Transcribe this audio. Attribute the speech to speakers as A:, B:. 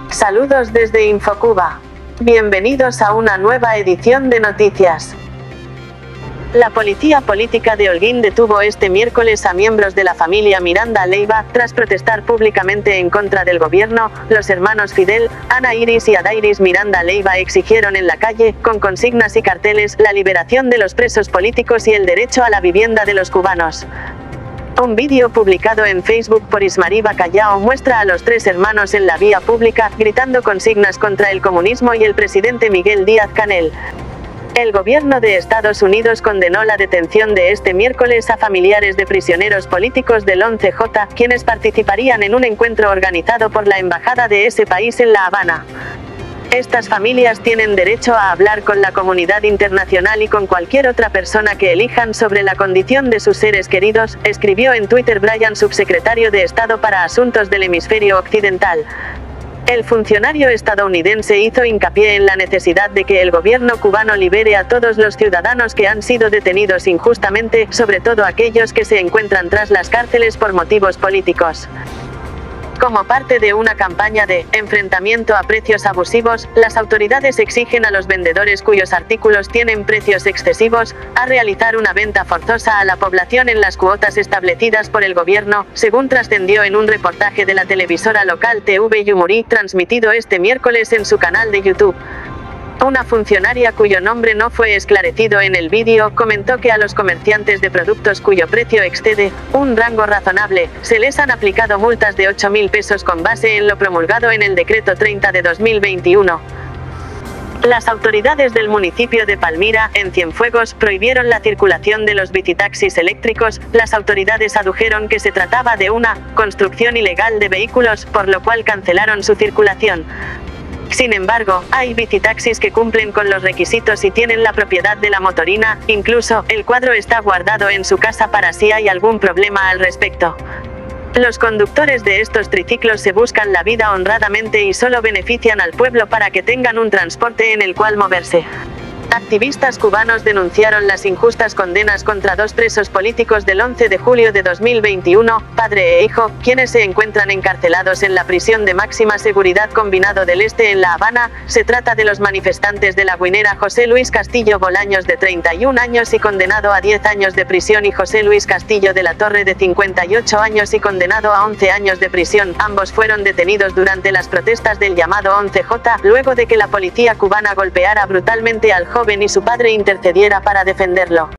A: Saludos desde Infocuba. Bienvenidos a una nueva edición de noticias. La policía política de Holguín detuvo este miércoles a miembros de la familia Miranda Leiva, tras protestar públicamente en contra del gobierno. Los hermanos Fidel, Ana Iris y Adairis Miranda Leiva exigieron en la calle, con consignas y carteles, la liberación de los presos políticos y el derecho a la vivienda de los cubanos. Un vídeo publicado en Facebook por Ismarí Bacallao muestra a los tres hermanos en la vía pública, gritando consignas contra el comunismo y el presidente Miguel Díaz-Canel. El gobierno de Estados Unidos condenó la detención de este miércoles a familiares de prisioneros políticos del 11J, quienes participarían en un encuentro organizado por la embajada de ese país en La Habana. Estas familias tienen derecho a hablar con la comunidad internacional y con cualquier otra persona que elijan sobre la condición de sus seres queridos, escribió en Twitter Bryan, subsecretario de Estado para Asuntos del Hemisferio Occidental. El funcionario estadounidense hizo hincapié en la necesidad de que el gobierno cubano libere a todos los ciudadanos que han sido detenidos injustamente, sobre todo aquellos que se encuentran tras las cárceles por motivos políticos. Como parte de una campaña de enfrentamiento a precios abusivos, las autoridades exigen a los vendedores cuyos artículos tienen precios excesivos, a realizar una venta forzosa a la población en las cuotas establecidas por el gobierno, según trascendió en un reportaje de la televisora local TV Yumurí, transmitido este miércoles en su canal de YouTube. Una funcionaria cuyo nombre no fue esclarecido en el vídeo comentó que a los comerciantes de productos cuyo precio excede un rango razonable, se les han aplicado multas de 8.000 pesos con base en lo promulgado en el Decreto 30 de 2021. Las autoridades del municipio de Palmira, en Cienfuegos, prohibieron la circulación de los bicitaxis eléctricos. Las autoridades adujeron que se trataba de una construcción ilegal de vehículos, por lo cual cancelaron su circulación. Sin embargo, hay bicitaxis que cumplen con los requisitos y tienen la propiedad de la motorina, incluso, el cuadro está guardado en su casa para si hay algún problema al respecto. Los conductores de estos triciclos se buscan la vida honradamente y solo benefician al pueblo para que tengan un transporte en el cual moverse. Activistas cubanos denunciaron las injustas condenas contra dos presos políticos del 11 de julio de 2021, padre e hijo, quienes se encuentran encarcelados en la prisión de máxima seguridad Combinado del Este en La Habana. Se trata de los manifestantes de La Guinera José Luis Castillo Bolaños, de 31 años y condenado a 10 años de prisión, y José Luis Castillo de la Torre, de 58 años y condenado a 11 años de prisión. Ambos fueron detenidos durante las protestas del llamado 11J, luego de que la policía cubana golpeara brutalmente al joven y su padre intercediera para defenderlo.